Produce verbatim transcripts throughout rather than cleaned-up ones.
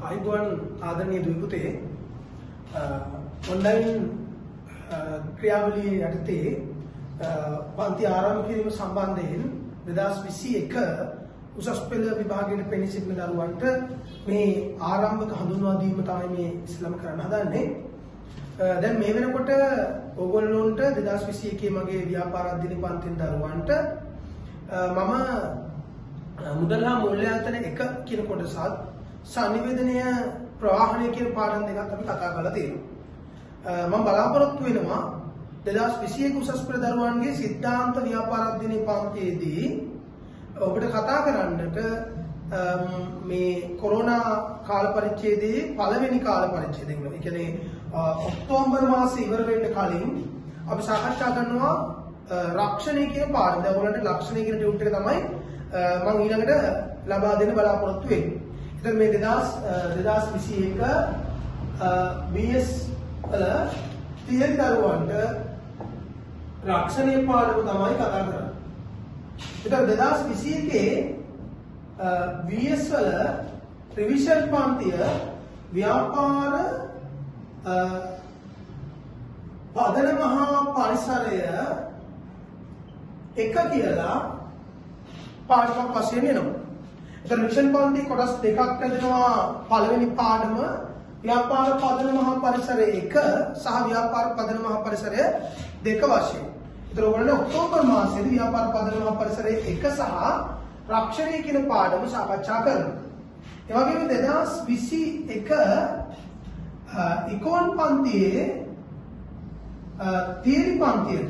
आयुगन आदरणीय द्विपुते ऑनलाइन क्रियावली යටතේ පන්ති ආරම්භ කිරීම සම්බන්ධයෙන් දෙදාස් විසි එක උසස් පෙළ විභාගයේ පෙනී සිටින දරුවන්ට මේ ආරම්භක හඳුන්වා දීම තමයි මේ ඉස්ලාම කරන්න හදන්නේ. දැන් මේ වෙනකොට ඕගොල්ලොන්ට දෙදාස් විසි එකේ මගේ ව්‍යාපාර අධ්‍යයන පන්තියේ දරුවන්ට මම මුදල් හා මූල්‍යායතන එක කියන කොටසත් සංනිවේදනය ප්‍රවාහනය කියන පාඩම් දෙකක් අපි කතා කරලා තියෙනවා. මම බලාපොරොත්තු වෙනවා දෙදාස් විසි එක උසස් පෙළ දරුවන්ගේ සිද්ධාන්ත ව්‍යාපාර අධ්‍යයන පන්තියේදී ඔබට කතා කරන්නට මේ කොරෝනා කාල පරිච්ඡේදයේ පළවෙනි කාල පරිච්ඡේදය වෙනවා. ඒ කියන්නේ ඔක්තෝබර් මාසෙ ඉවර වෙන්න කලින් අපි සාකච්ඡා කරනවා රක්ෂණය කියන පාඩම. දැන් ඔයගොල්ලන්ට ලක්ෂණය කියන ටියුට් එක තමයි මම ඊළඟට ලබා දෙන්න බලාපොරොත්තු වෙන්නේ. ඉතින් මේ දෙදාස් විසි එක බී එස් වල තියරි දරුවන්ට රක්ෂණය පාඩම තමයි කතා කරන්නේ. ඉතින් දෙදාස් විසි එකේ බී එස් වල රිවිෂන් පන්තිය ව්‍යාපාර පදනම හා පරිසරය එක කියලා පාඩමක් වශයෙන් එනවා. ඒතර රිවිෂන් පන්ති කොටස් දෙකක් ඇදෙනවා. පළවෙනි පාඩම ව්‍යාපාර පදනම හා පරිසරය එක සහ ව්‍යාපාර පදනම හා පරිසරය දෙක වශයෙන්. ඒතර ඔයගොල්ලෝ ඔක්තෝබර් මාසයේදී ව්‍යාපාර පදනම හා පරිසරය එක සහ රක්ෂණය කියන පාඩම සාකච්ඡා කරනවා. ඒ වගේම දෙදාස් විසි එක ඉකෝන් පන්තියේ තියරි පන්තියට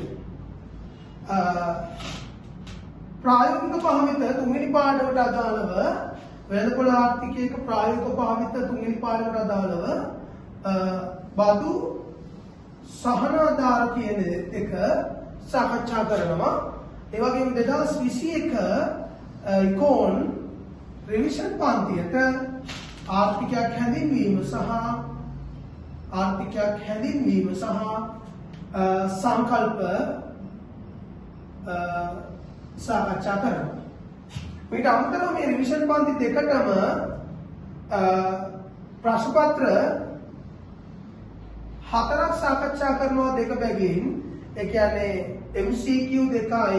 ප්‍රායෝගික භාවිත තුන්වෙනි පාඩමට අදාළව වෙළඳපොළ ආර්ථිකයක ප්‍රායෝගික භාවිත තුන්වෙනි පාඩමට අදාළව බදු සහනාධාර කියන එක සාකච්ඡා කරනවා. ඒ වගේම දෙදාස් විසි එක ඉකෝන් රිවිෂන් පන්තියට ආර්ථිකයක් හැඳින්වීම සහ ආර්ථිකයක් හැඳින්වීම සහ සංකල්ප සාකච්ඡා කරනවා. ඊට අමතරව මේ රිවිෂන් පන්ති දෙකටම ප්‍රශ්න පත්‍ර හතරක් සාකච්ඡා කරනවා දෙක බැගින්. ඒ කියන්නේ එම් සී කියු දෙකයි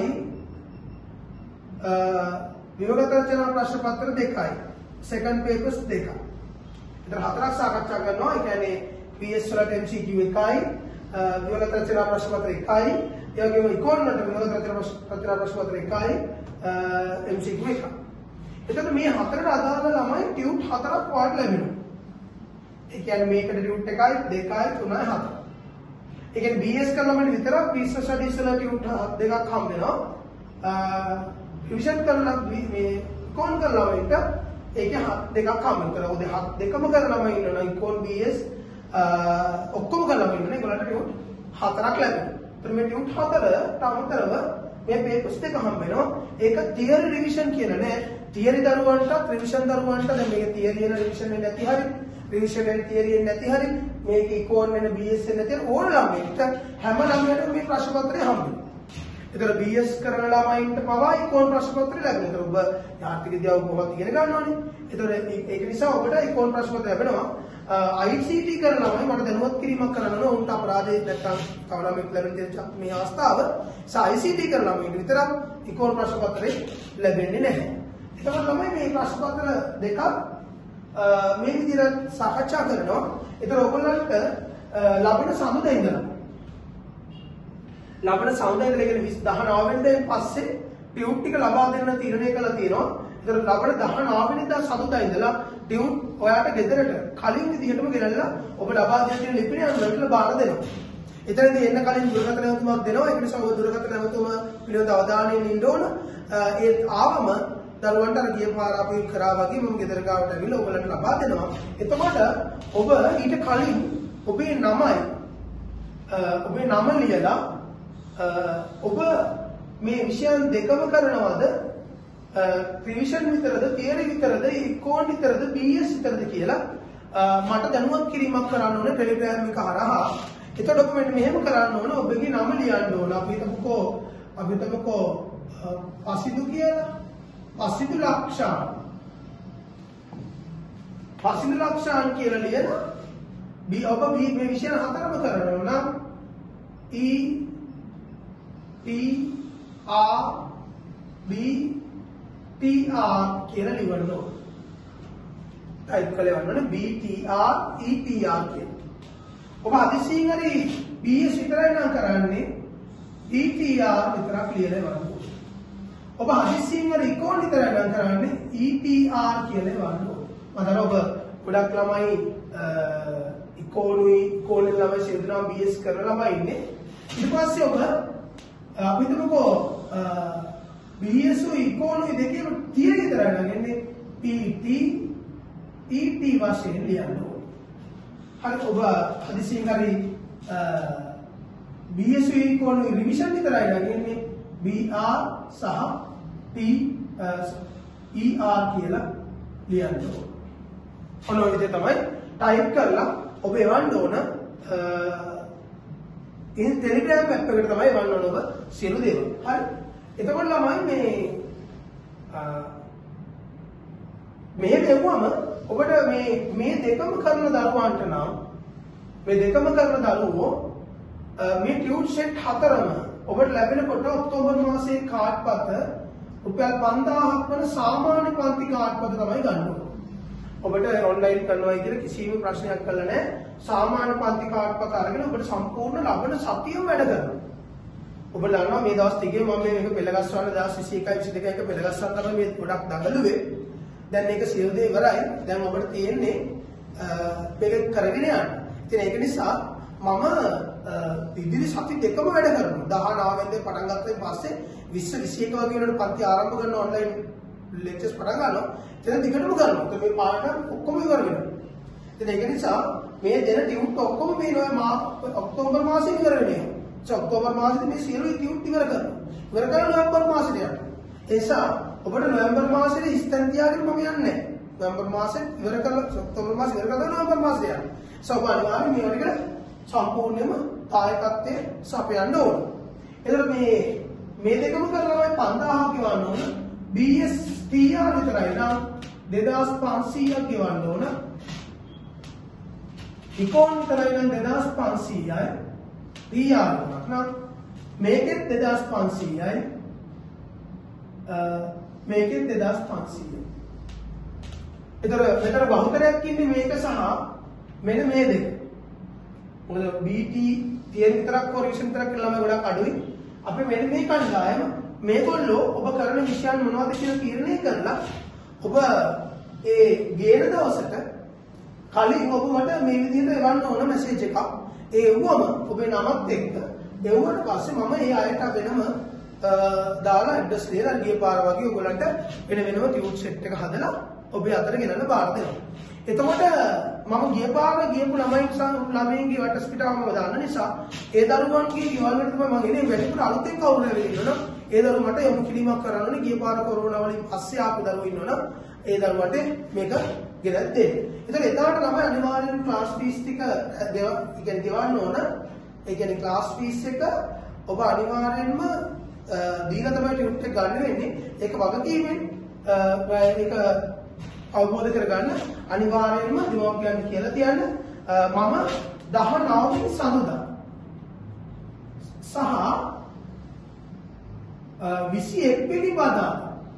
විවෘත රචනා ප්‍රශ්න පත්‍ර දෙකයි සෙකන්ඩ් පේපර්ස් දෙකයි. ඒතර හතරක් සාකච්ඡා කරනවා. ඒ කියන්නේ පී එස් වලට එම් සී කියු එකයි විවෘත රචනා ප්‍රශ්න පත්‍ර එකයි ඒ වගේම ඉකෝන් වලට විවෘත රචනා ප්‍රශ්න පත්‍ර එකයි එම් සී කියු එකයි. එතකොට මේ හතරට අදාළ ළමයි ටියුට් හතරක් වාට ලැබෙනවා. ඒ කියන්නේ මේකට ටියුට් එකයි දෙකයි තුනයි හතරයි. ඒ කියන්නේ බී එස් කරන ළමයින්ට විතරක් බිස්නස් ස්ටඩීස් වල ටියුට් දෙකක් හම්බ වෙනවා. රිවිෂන් කරන මේ ඉකෝන් කරන ළමයින්ට ඒකේ දෙකක් හම්බ වෙනවා. ඔය දෙකම කරන ළමයි ඉන්නවා ඉකෝන් බී එස් ඔක්කොම කරන ළමයි ඉන්නවා. ඒගොල්ලන්ට ටියුට් හතරක් ලැබෙනවා. ඒතර මේ ටියුට් හතරට අමතරව මේ පේපර්ස් දෙක හම්බ වෙනවා. ඒක තියරි රිවිෂන් කියන නෑ. තියරි දරුවන්ට රිවිෂන් දරුවන්ට දැන් මේක තියරි වෙන රිවිෂන් වෙන්නේ නැති හරි රිවිෂන් වෙන තියරි වෙන්නේ නැති හරි මේක ඉකෝන් වෙන බී එස් වෙන නැති ඕන ළමයින්ට හැම ළමයටම මේ ප්‍රශ්න පත්‍රය හම්බ වෙනවා. ඒතර බී එස් කරන ළමයින්ට පවා ඉකෝන් ප්‍රශ්න පත්‍රය ලැබෙනවා. ඒතර ඔබ ආර්ථික විද්‍යාව කොහොමද ඉගෙන ගන්නවනේ. ඒතර ඒක නිසා ඔබට ඉකෝන් ප්‍රශ්න පත්‍රය ලැබෙනවා. ආයි සී ටී කරන ළමයි මට දැනුවත් කිරීමක් කරන්න ඕන. උන්ට අපරාධය නැත්තම් තව ළමෙක් ලැබෙන මේ අවස්ථාව ආයි සී ටී කරන ළමයින්ට විතරක් ඉකෝන් ප්‍රශ්න පත්‍රය ලැබෙන්නේ නැහැ. එතකොට තමයි මේ ප්‍රශ්න පත්‍ර දෙකක් මේ විදිහට සාකච්ඡා කරනවා. ඒතර ඔයගොල්ලන්ට ලබන සමුදේ ඉඳලා ලබන සමුදේ ඉඳලා කියන්නේ දහනව වෙනිදාන් පස්සේ ටියුට් ටික ලබා දෙන්න තීරණය කළා තියෙනවා. ඒතර ලබන දහනව වෙනිදා සමුදා ඉඳලා ටියුට් ඔයාට ගෙදරට කලින් විදිහටම ගෙනල්ලා ඔබ ලබා දෙන තියෙන ලිපිණය අනුරට බාර දෙනවා. එතනදී එන්න කලින් දුරකථන නැවතුමක් දෙනවා. ඒක නිසා ඔය දුරකථන නැවතුම පිළිබඳ අවධානයෙන් ඉන්න ඕන. ඒ ආවම දරුවන්ට අර ගිය පාර අපි කරා වගේ මම ගෙදර ගාවට ඇවිල්ලා ඔයගලන්ට ලබා දෙනවා. එතකොට ඔබ ඊට කලින් ඔබේ නමයි ඔබේ නම ලියලා ඔබ මේ විෂයන් දෙකම කරනවද රිවිෂන් විතරද තියරි විතරද ඉකෝන් විතරද බී එස් විතරද කියලා මට දැනුවත් කිරීමක් කරන්න ඕනේ ටෙලිග්‍රෑම් එක හරහා. එතකොට ඔබ මෙහෙම කරන්න ඕන ඔබගේ නම ලියන්න ඕන. අපි හිතමුකෝ අපි හිතමුකෝ පසිදු කියලා පසිදු ලක්ෂණ පසින ලක්ෂාන් කියලා ලියන B ඔබ මේ විෂය හතරම කරනවා නම් E T R B T R කියලා ලියන්න ඕන. ටයිප් කරලා වන්නනේ B T R E T R කියලා. ඔබ හදිසියෙන් හරි B S විතරයි නම් කරන්නේ E T R විතරක් ලියලා වන්න ඕන. ඔබ හදිසියෙන් හරි ඉකෝන් විතරයි නම් කරන්නේ E T R කියලා වන්න ඕන. මතර ඔබ ගොඩක් ළමයි ඉකෝනුයි ඉකෝන් ළමයි සියදෙනා B S කරන ළමයි ඉන්නේ. ඊට පස්සේ ඔබ අපි හිතමුකෝ B S උයි ඉකෝනුයි දෙකේම තියන විතරයි නම් එන්නේ P T E T වශයෙන් ලියන්න ඕන. හරි ඔබ හදිසියෙන් හරි B S උයි ඉකෝනුයි රිවිෂන් විතරයි නම් එන්නේ B R සහ T E R කියලා ලියන්න ඕන. ඔන්න ඔය විදිහට තමයි ටයිප් කරලා ඔබ එවන්න ඕන. ඉතින් ටෙලිග්‍රෑම් ඇප් එකට තමයි එවන්න ඕන ඔබ සියලු දේවල්. හරි. එතකොට ළමයි මේ මෙහෙම එවුවම ඔබට මේ මේ දෙකම කරන දරුවන්ට නම් මේ දෙකම කරන දරුවෝ මේ ටියුට් සෙට් හතරම ඔබට ලැබෙනකොට ඔක්තෝබර් මාසයේ කාඩ් පත රුපියල් පන්දාහක් වන සාමාන්‍ය පන්ති කාඩ් පත තමයි ගන්න ඕනේ. ඔබට ඔන්ලයින් කරනවා කියලා කිසිම ප්‍රශ්නයක් කරලා නැහැ. සාමාන්‍ය පන්ති කාඩ් පත අරගෙන ඔබට සම්පූර්ණ ලබන සතියම වැඩ කරනවා. ඔබ දන්නවා මේ දවස් ටිකේ මම මේක පෙළගස්වන්න දවස් විසි එකයි විසි දෙකයි එක පෙළගස්වන්න තමයි මේ ගොඩක් දඟලුවේ. දැන් මේක සියලු දේ ඉවරයි. දැන් ඔබට තියෙන්නේ මේක කරගෙන යන්න. ඉතින් ඒක නිසා මම ඉදිරි සති දෙකම වැඩ කරනවා. දහනව වෙනිදා පටන් ගත්තයින් පස්සේ විස්ස විසි එක වගේ වෙනකොට පන්ති ආරම්භ කරන ඔන්ලයින් ලෙක්චර්ස් පටන් ගන්නවා. එතන දිගටම කරනවා. ඒක මේ පාඩම් ඔක්කොම ඉවර වෙනවා. ඉතින් ඒක නිසා මේ දෙන ටියුට් ඔක්කොම මේ නෝ ඔක්තෝබර් මාසෙ ඉවර වෙනවා. ඒ ඔක්තෝබර් මාසෙදි මේ සියලු ටියුට් ඉවර කරනවා. ඉවර කරලා නොවැම්බර් මාසෙට යනවා. ඒ නිසා ඔබට නොවැම්බර් මාසෙට ඉස්තන් තියාගෙන මම යන්නේ නැහැ. නොවැම්බර් මාසෙ ඉවර කරලා ඔක්තෝබර් මාසෙ ඉවර කරලා නොවැම්බර් මාසෙට යනවා. සබ අනිවාර්යයෙන් මේ වගේ සම්පූර්ණයෙන්ම දායකත්වයේ සපයන්න ඕන. එතකොට මේ මේ දෙකම කරලා පන්දාහක් ගෙවන්න ඕන. B S T R විතරයි නම් දෙදාස් පන්සීයක් ගෙවන්න ඕන. ඉකෝන් විතරයි නම් දෙදාස් පන්සීයයි. T R එකක් නම් මේකෙත් දෙදාස් පන්සීයයි. මේකෙත් දෙදාස් පන්සීයයි. එතකොට මෙතන බහුතරයක් ඉන්නේ මේක සහ මෙන්න මේ දෙක. මොකද B T තියෙන විතරක් හෝ රිවිෂන් විතරක් කරලා ළමයි ගොඩක් අඩුයි. අපි මෙන්න මේ කණ්ඩායම මේගොල්ලෝ ඔබ කරන විෂයන් මොනවද කියලා තීරණය කරලා ඔබ ඒ ගේන දවසට කලින් ඔබ මට මේ විදිහට එවන්න ඕන මැසේජ් එකක්. ඒ එවුවම ඔබේ නමත් එක්ක එවුවට පස්සේ මම ඒ අයට වෙනම දාලා ඇඩ්‍රස් දෙලා ගිය පාර වගේ ඔයගලන්ට වෙන වෙනම ටියුට් සෙට් එක හදලා ඔබේ අතට ගෙනල්ලා බාර දෙනවා. එතකොට මම ගිය පාර ගියපු ළමයි ළමයින්ගේ වටස්පිටාවම දාන්න නිසා ඒ දරුවන්ගේ ගෙවල් වලට තමයි මම එන්නේ වැඩිපුර අලුතෙන් කවුරු හරි ඉන්නවනම් ඒ දරුවෝ මට යොමු කිරීමක් කරන්න ඕනේ. ගිය පාර කොරෝනා වලින් පස්සේ ආපු දරුවෝ ඉන්නවනම් ඒ දරුවට මේක ගෙනත් දෙන්න. ඒතර එදාට ළමයි අනිවාර්යෙන් ක්ලාස් ෆීස් ටික දෙව ඉගෙන ගෙවන්න ඕන. ඒ කියන්නේ ක්ලාස් ෆීස් එක ඔබ අනිවාර්යෙන්ම දීලා තමයි ටියුට් එක ගන්න වෙන්නේ. ඒක වගකීමෙන් ඒක අවබෝධ කරගන්න අනිවාර්යයෙන්ම දෙමව්පියන් කියලා තියන්න. මම දහනව වෙනි සඳුදා සහ විසි එක් වෙනි බදාදා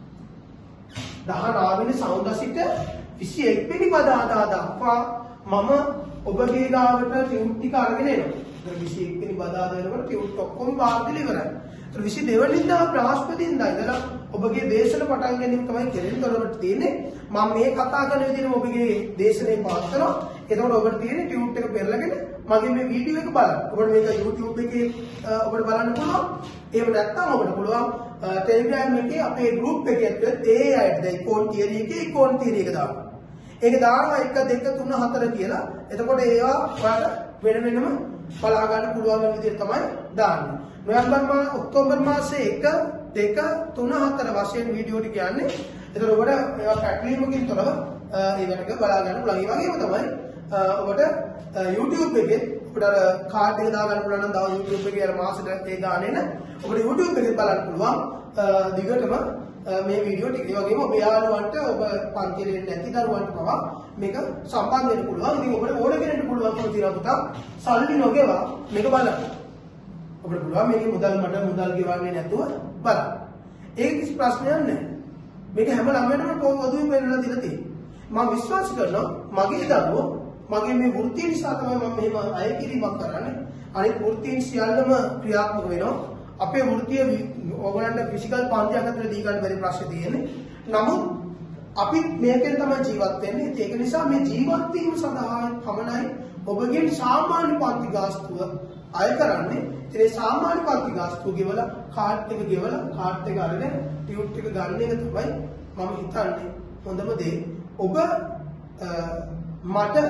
දහනව වෙනි සඳුදා සිට විසි එක් වෙනි බදාදා දක්වා මම ඔබගේ ගාවට ටියුට් ටික අරගෙන එනවා. විසි එක් වෙනි බදාදා වෙනකොට ටියුට් ඔක්කොම බාර දීලා ඉවරයි. විසි දෙක වෙනිදා බ්‍රහස්පතින්දා ඉඳලා ඔබගේ දේශන පටන් ගැනීම තමයි කෙරෙන්න ඔබට තියෙන්නේ. මම මේ කතා කරන විදිහට ඔබගේ දේශනේ පාස් කරනවා. එතකොට ඔබට තියෙන්නේ ටියුට් එක පෙරලගෙන මගේ මේ වීඩියෝ එක බලන්න. ඔබට මේක YouTube එකේ ඔබට බලන්න පුළුවන්. එහෙම නැත්නම් ඔබට පුළුවන් Telegram එකේ අපේ group එකේ ඇතුළත ඒ අයට දැන් ඉකෝන් තියරි එකේ ඉකෝන් තියරි එක දාන්න. ඒක දානවා එක දෙක තුන හතර කියලා. එතකොට ඒවා ඔයාලට වෙන වෙනම බලා ගන්න පුළුවන් විදිහට තමයි දාන්නේ. නොවැම්බර් මාස ඔක්තෝබර් මාසයේ එක දෙක තුන හතර වශයෙන් වීඩියෝ ටික යන්නේ. ඒතර ඔබට ඒවා පැටලීමකින් තොරව ඒවා ටික බලා ගන්න පුළුවන්. ඒ වගේම තමයි ඔබට YouTube එකේ ඔබට අර කාඩ් එක දාගන්න පුළුවන් නම් දාව YouTube එකේ අර මාසෙට ඒ දාන්නේ න ඔබට YouTube එකේ බලන්න පුළුවන්. දිගටම මේ වීඩියෝ ටික. ඒ වගේම ඔබ යාළුවන්ට ඔබ පන්තියේ නැති දරුවන්ට පවා මේක සම්බන්ධ වෙන්න පුළුවන්. ඉතින් ඔබට ඕන කෙනෙකුට පුළුවන්කම තියෙනවා පුතා සල්ලි නොගෙවා මේක බලන්න. ඔබට පුළුවන් මේකේ මුදල් මට මුදල් ගෙවන්නේ නැතුව බලන්න. ඒක කිසි ප්‍රශ්නයක් නැහැ. මේක හැම ළමයටම පොදුවේ පෙන්නලා දීලා තියෙනවා. මම විශ්වාස කරනවා මගේ දරුවෝ මගේ මේ වෘත්තිය නිසා තමයි මම මෙහෙම අය කිරීමක් කරන්නේ. අනිත් වෘත්තීන් සියල්ලම ක්‍රියාත්මක වෙනවා. අපේ වෘත්තිය ඕගොල්ලන්ට ෆිසිකල් පන්තියක් අතර දී ගන්න බැරි ප්‍රශ්නේ තියෙන්නේ. නමුත් අපි මේකෙන් තමයි ජීවත් වෙන්නේ. ඒක නිසා මේ ජීවත් වීම සඳහා පමණයි ඔබගේ සාමාන්‍ය පන්ති ගාස්තුව අය කරන්නේ. ඒ සාමාන්‍ය පන්ති ගාස්තුව ගෙවලා කාඩ් එක ගෙවලා කාඩ් එක අරගෙන ටියුට් එක ගන්න එක තමයි මම හිතන්නේ හොඳම දේ. ඔබ මට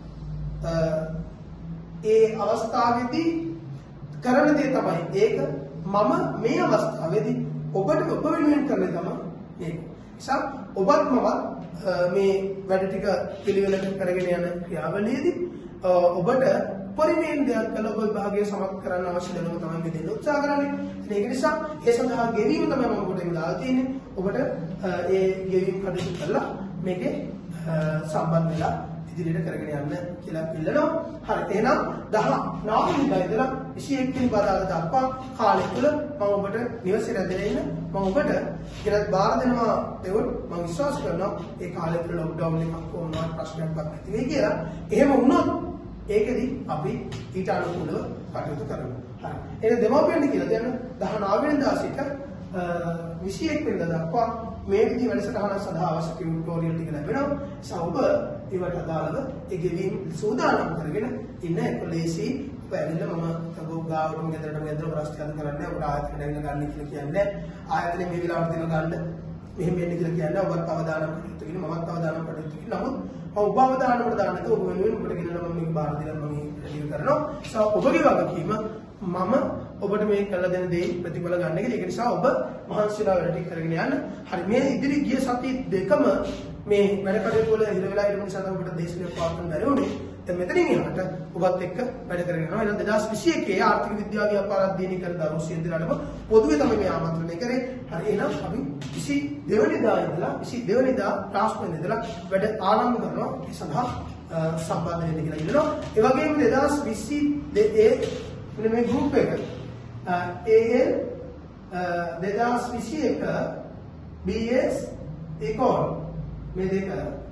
ඒ අවස්ථාවේදී කරන දේ තමයි ඒක. මම මේ අවස්ථාවේදී ඔබට ඔබ වෙනුවෙන් කරන තමයි මේක. නිසා ඔබත් මමත් මේ වැඩ ටික පිළිවෙලකට කරගෙන යන ක්‍රියාවලියේදී ඔබට පරිමේන් දෙයක් කළ ඔබ විභාගය සමත් කරන්න අවශ්‍ය දැනුම තමයි මේ දෙන්න උත්සාහ කරන්නේ. ඒක නිසා ඒ සඳහා ගෙවීම තමයි මම ඔබට දාලා තියෙන්නේ. ඔබට ඒ ගෙවීම කටයුතු කරලා මේකේ සම්බන්ධ වෙලා ඉදිරියට කරගෙන යන්න කියලා ඉල්ලනවා. හරි එහෙනම් දහ නව වෙනිදා ඉඳලා විසිඑක් වෙනිදා දක්වා කාලය තුල මම ඔබට නිවසේ රැඳෙලා ඉන්න මම ඔබට කියලා බාර දෙනවා ඒවොත් මම විශ්වාස කරනවා ඒ කාලය තුල ලොක්ඩවුන් එකක් කොහොමවත් ප්‍රශ්නයක්වත් නැති වෙයි කියලා. එහෙම වුණොත් ඒකෙදි අපි ඊට අනුකූලව කටයුතු කරනවා. හරි. එහෙනම් දෙමාපියන්ට කියලා දෙන්න දහ නව වෙනිදා සිට විසිඑක් වෙනිදා දක්වා මේ විදිහේ වැඩසටහන සඳහා අවශ්‍ය ටියුටෝරියල් ටික ලැබෙනවා. සවුබ ඒවට අදාළව ඒ ගෙවීම් සූදානම් කරගෙන ඉන්න එක ලේසි පැහැදිලිව මම තබෝ ගාවටම ගෙදරටම ගෙදර ප්‍රශ්න කරන්නේ ඔබට ආයතන ඇවිල්ලා ගන්න කියලා කියන්නේ ආයතනේ මේ වෙලාවට දෙන ගන්න මෙහෙම වෙන්නේ කියලා කියන්නේ ඔබත් අවදානම් කටයුතු කියන මමත් අවදානම් කටයුතු කියන නමුත් ඔබ අවදානමකට දාන්නත් ඔබ වෙනුවෙන් ඔබට ගෙනලා මම මේක බාර දෙලා මම රිවීව් කරනවා. සෝ ඔබගේ වගකීම මම ඔබට මේ කළ දෙන දේ ප්‍රතිඵල ගන්න එක. ඒක නිසා ඔබ මහන්සිලා වැඩ ටික කරගෙන යන්න. හරි මේ ඉදිරි ගිය සති දෙකම මේ වැඩ කටයුතු වල ඉර වෙලා ඉන්න නිසා තමයි ඔබට දේශනයක් පවත්වන්න බැරි වුණේ. දැන් මෙතනින් එහාට ඔබත් එක්ක වැඩ කරගෙන යනවා. එහෙනම් දෙදාස් විසිඑකේ ආර්ථික විද්‍යාව ව්‍යාපාර අධ්‍යයනය කරන දරුවෝ සියලු දෙනාටම පොදුවේ තමයි මේ ආමන්ත්‍රණය කරේ. හරි එහෙනම් අපි විසි දෙක වෙනිදා ඉඳලා විසි දෙක වෙනිදා ක්ලාස් වෙන ඉඳලා වැඩ ආරම්භ කරනවා. ඒ සඳහා සම්බන්ධ වෙන්න කියලා ඉල්ලනවා. ඒ වගේම දෙදාස් විසි දෙකේ මෙන්න මේ ගෲප් එක ඒ දෙදාස් විසිඑක බී එස් ඉකොන් මේ දෙක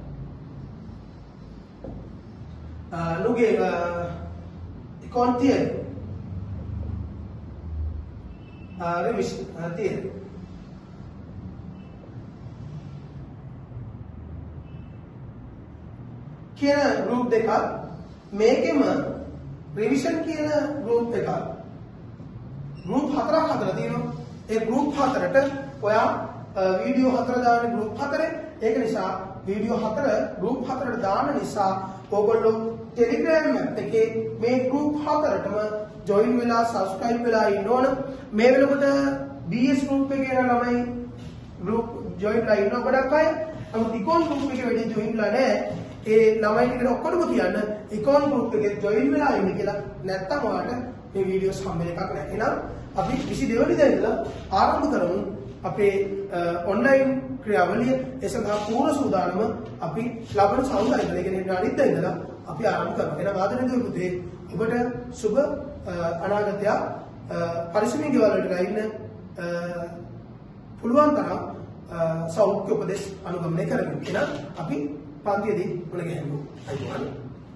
නුගේ ඉකොන් තියරි රිවිෂන් තියරි කියන ගෲප් දෙකක් මේකෙම රිවිෂන් කියන ගෲප් එකක් ගෲප් හතරක් හදලා තියෙනවා. ඒ ගෲප් හතරට ඔයා වීඩියෝ හතර දාන්නේ ගෲප් හතරේ. ඒක නිසා වීඩියෝ හතර ගෲප් හතරට දාන නිසා ඔයගොල්ලෝ ටෙලිග්‍රෑම් එකේ මේ ගෲප් හතරටම ජොයින් වෙලා සබ්ස්ක්‍රයිබ් වෙලා ඉන්න ඕන. මේ වෙනකොට බී එස් ගෲප් එකේ යන ළමයි ගෲප් ජොයින් වෙලා ඉන්න ගොඩක් අය. නමුත් ඉකොන් ගෲප් එකේ වැඩි ජොයින් වෙලා නැහැ. ඒ ළමයි ටිකට ඔක්කොම කියන්න ඉකොන් ගෲප් එකේ ජොයින් වෙලා ඉන්න කියලා. නැත්තම් ඔයාලට මේ වීඩියෝස් හම්බෙන එකක් නැහැ. එහෙනම් අපි විසි දෙක වෙනිදා ඉඳලා ආරම්භ කරමු අපේ ඔන්ලයින් ක්‍රියාවලිය. ඒ සඳහා පූර්ණ සූදානම අපි ලබන සවුදා ඉඳලා ඉගෙන ගන්න අනිද්දා ඉඳලා අපි ආරම්භ කරමු. එහෙනම් ආදරණීය දරුවෝ පුතේ ඔබට සුබ අනාගතයක් පරිස්සමින් ගෙවල් වලට ගින්න පුළුවන් තරම් සෞඛ්‍ය උපදෙස් අනුගමනය කරගන්න. එහෙනම් අපි පන්තියේදී මුණ ගැහෙමු. අයිබෝවන්.